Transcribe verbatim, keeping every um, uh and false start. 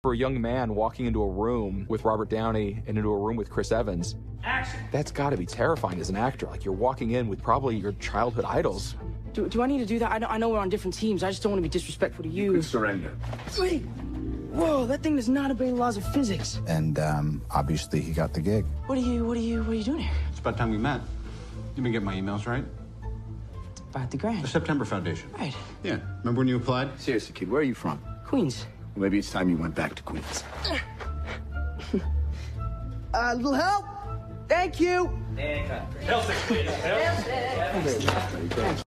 For a young man walking into a room with Robert Downey and into a room with Chris Evans, action. That's got to be terrifying as an actor. Like, you're walking in with probably your childhood idols. Do, do I need to do that? I know, I know we're on different teams. I just don't want to be disrespectful to you. You could surrender. Wait. Whoa, that thing does not obey the laws of physics. And, um, obviously he got the gig. What are you, what are you, what are you doing here? It's about time we met. You been getting my emails, right? About the grant. The September Foundation. Right. Yeah. Remember when you applied? Seriously, kid, where are you from? Queens. Well, maybe it's time you went back to Queens. A little help? Thank you. Help, please. Help.